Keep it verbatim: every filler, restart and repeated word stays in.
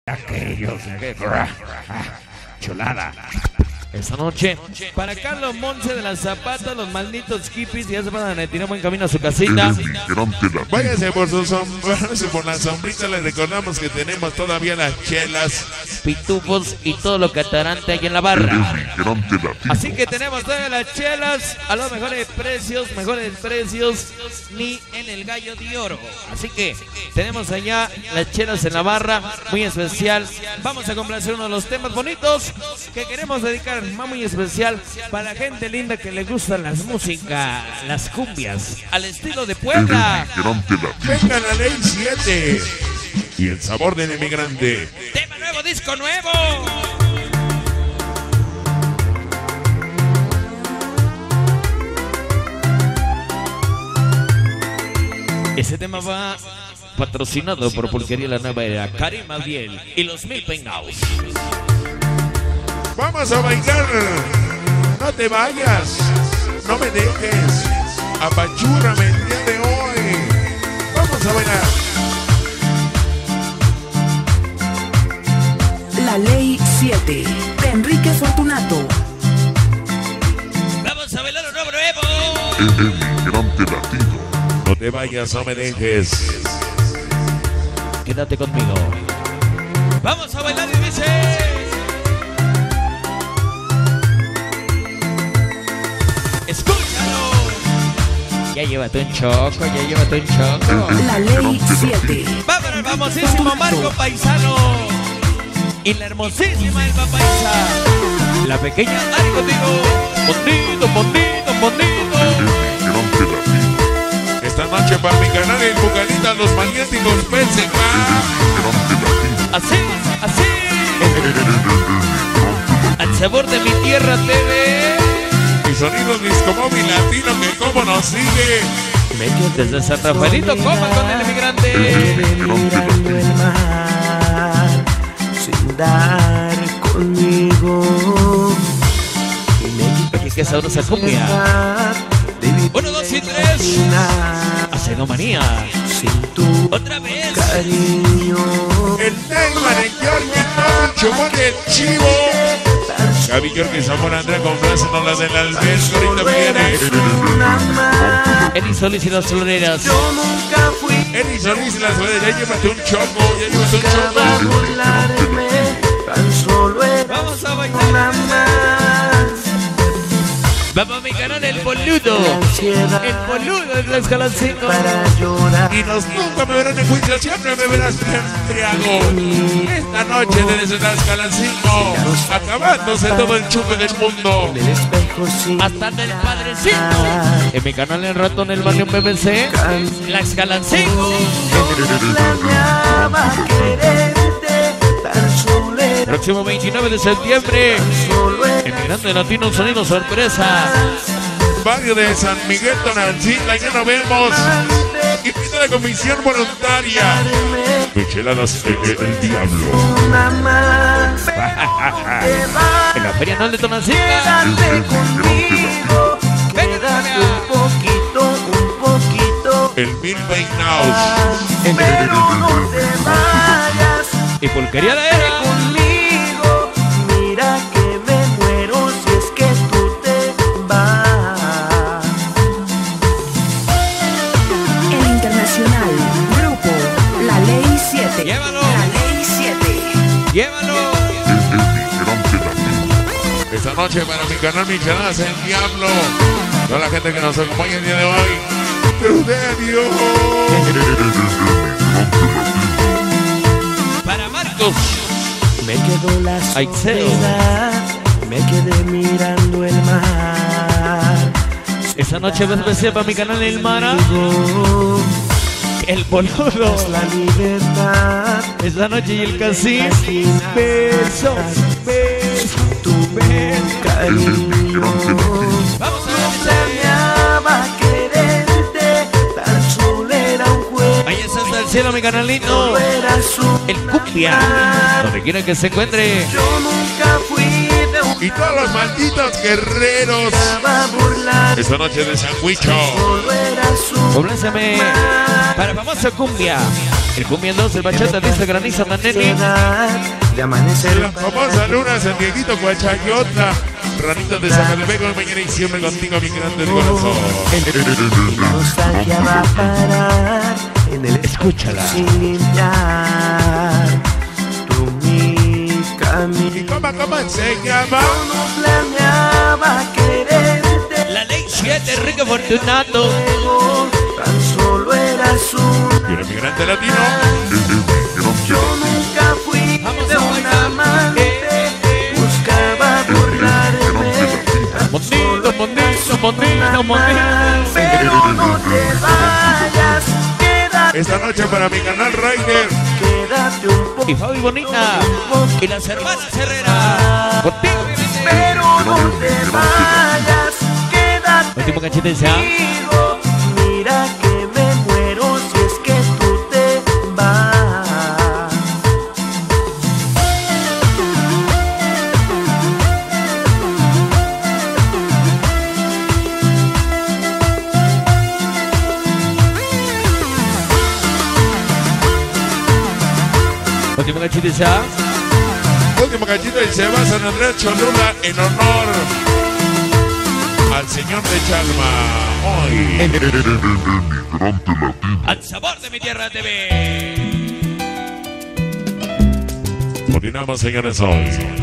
Aquellos, chulada. Esta noche, para Carlos Monse de las Zapatas, los malditos hippies, ya se van a retirar buen camino a su casita. Váyase por su sombra, por la sombrita, les recordamos que tenemos todavía las chelas, pitufos y todo lo que atarante hay en la barra. Así que tenemos todas las chelas a los mejores precios, mejores precios, ni en el Gallo de Oro. Así que tenemos allá las chelas en la barra, muy especial. Vamos a complacer uno de los temas bonitos que queremos dedicar, más muy especial para la gente linda que le gustan las músicas, las cumbias, al estilo de Puebla. Venga la ley siete y el sabor del emigrante. Tema nuevo, disco nuevo. Ese tema va patrocinado por Pulquería La Nueva Era, Karim Abdiel y los Mil Peinados. Vamos a bailar, no te vayas, no me dejes, apachúrame el día de hoy. Vamos a bailar. La Ley siete, de Enrique Fortunato. Vamos a bailar un nuevo nuevo. El emigrante latino. No te vayas, no me dejes. Quédate conmigo. Vamos a bailar y dice. ¡Escúchalo! Ya llévate un choco, ya llévate un choco. La Ley siete. Vámonos, el famosísimo Marco Paisano. Y la hermosísima Elba Paisa. La pequeña Ari contigo. Bonito, bonito, bonito. Esta noche para mi canal El Bucanita, los magnéticos P S K. Así, así. Al sabor de mi tierra T V. Y sonidos disco móvil latino que como nos sigue. Desde San Rafaelito, coma con el emigrante. Mirando el mar sin dar conmigo. Oye, qué sabrosa cumbia. Uno, dos y tres. Acedomanía. Sin tu otra vez. Cariño. El Neyman, el Yorkie, el Chumón, el Chivo. Gaby Yorkie, Zamora, Andrea, complácenos la del Alves, ahorita viene. Eli Solís y las floreras. Yo nunca fui. Eli Solís y las floreras, ya llévate un choco, ya llévate un choco. Tan solo vamos a bailar. Vamos a mi canal El Boludo. El Boludo de las Calancingo. Y nos nunca me verán en juicio, siempre me verás embriago. Esta noche desde las Calancingo, acabándose todo el chupe del mundo. Hasta del padrecito. En mi canal El Ratón, el barrio B B C. Las Calancingo. Próximo veintinueve de septiembre, Emigrante Latino, sonido sorpresa. Barrio de San Miguel Tonalcita, ya nos vemos. Y pide la comisión voluntaria. Micheladas el, el, el diablo. En la feria anual de Tonalcita. Un poquito, un poquito. El Mil Peinados. Pero no te vayas. Y Pulquería La Era. Conmigo, mira que me muero si es que tú te vas. El Internacional, Grupo La Ley siete. Llévalo. La Ley siete. Llévalo. Esta noche para mi canal Micheladas el Diablo. Toda la gente que nos acompaña el día de hoy. ¡Prudenio! Para Marcos. Me quedó la soledad, me quedé mirando el mar. Esa noche va especial para mi canal El Mara. El Boludo. Es la libertad. Esa noche y el Cacique. Besos, besos, Tu beso, cariño. vamos a Soñaba quererte, tan solo era un juego. ahí está hasta el cielo mi canalito. El Cumbia. Donde quiera que se encuentre. Yo nunca fui de un Y todos los malditos guerreros. Esta noche de Sandwicho. Poblénseme para famosa cumbia. El cumbia dos, el bachata dice granizo manene. De amanecer. La famosa luna, San Dieguito, Coachaquiotra. Ranitos de Zacatepec, mañana y siempre contigo, mi grande de corazón. La nostalgia va a parar en el Escúchala. sin limpiar tú mi camino. ¿Y cómo, cómo se llama? Yo no planeaba quererte. La ley siete, Enrique Fortunato. Luego, tan solo eras una. Y un emigrante latino. Yo nunca fui Vamos de a un bailar. amante. Buscaba burlarme. Mondito, mondito, mondito, mondito. Pero no te vayas. Quédate, Esta noche para mi canal Rider. quédate un poco. Y Fabi Bonita. Y las hermanas Herrera. Contigo, mi gente. Pero no te vayas. Quédate Último cachete ya. conmigo. Mira que me muero si es que tú te vas. Último cachete ya. Último cachito y se va San Andrés Cholula en honor al señor de Chalma. Hoy. Al sabor de mi tierra T V. Continuamos, señores, hoy.